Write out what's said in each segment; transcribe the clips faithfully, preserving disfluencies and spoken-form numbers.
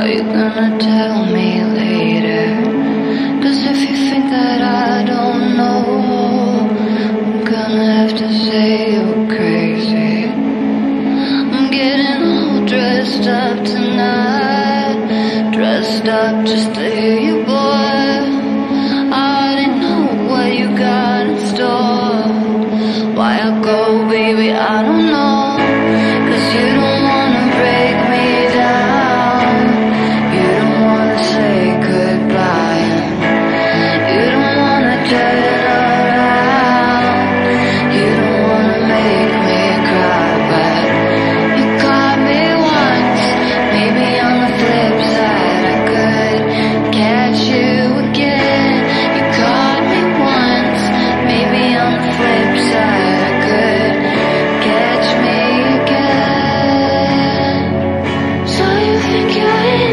Are you gonna tell me later? Cause if you think that I don't know, I'm gonna have to say you're crazy. I'm getting all dressed up tonight, dressed up just to hear you, boy. I already know what you got in store. Why I go, baby, I don't know. Cause you don't wanna break me down, you don't wanna say goodbye, you don't wanna turn around, you don't wanna make me cry. But you caught me once, maybe on the flip side I could catch you again. You caught me once, maybe on the flip side I could catch me again. So you think you're in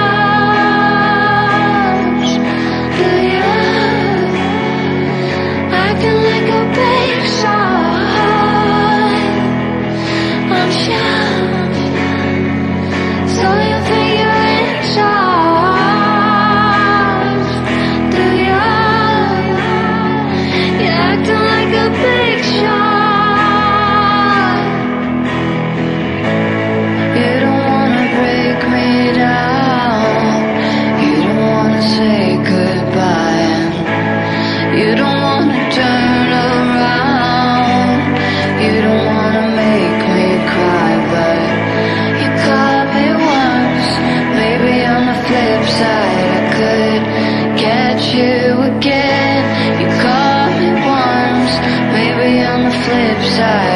charge, do you? Acting like a big shot, I'm shocked. So you think you're in charge, do you? You're acting like a big shot. You don't wanna break me down, you don't wanna say goodbye, you don't wanna turn around, you don't wanna make me cry. But you caught me once, maybe on the flip side I could catch you again. You caught me once, maybe on the flip side